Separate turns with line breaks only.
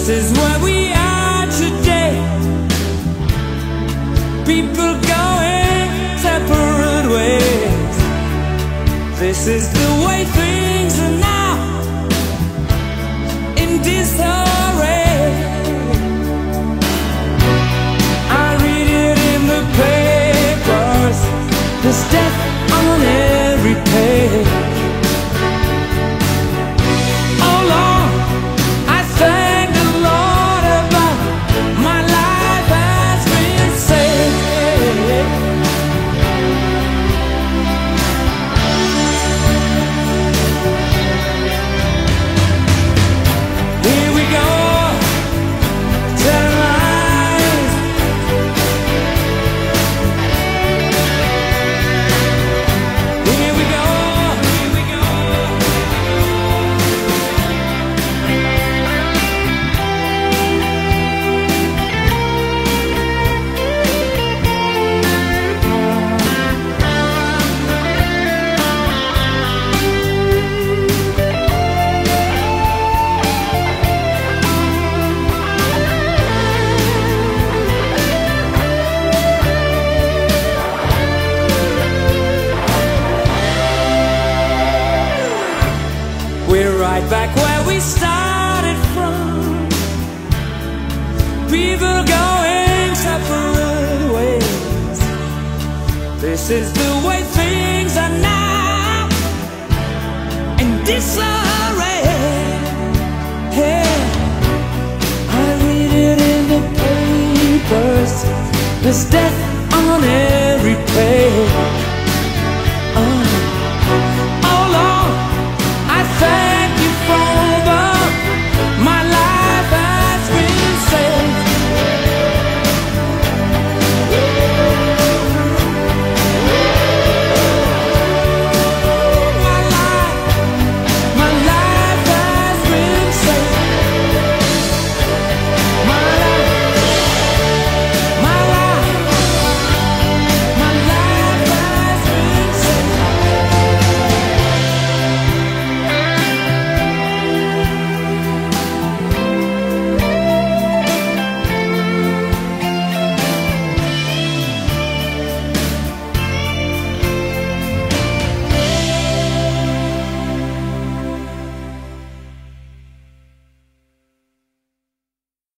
This is where we are today. People going separate ways. This is the way things are now, in disarray. I read it in the papers, there's death on every page. We're right back where we started from. People going separate ways. This is the way things are now, in disarray. Hey, I read it in the papers, there's death on every page.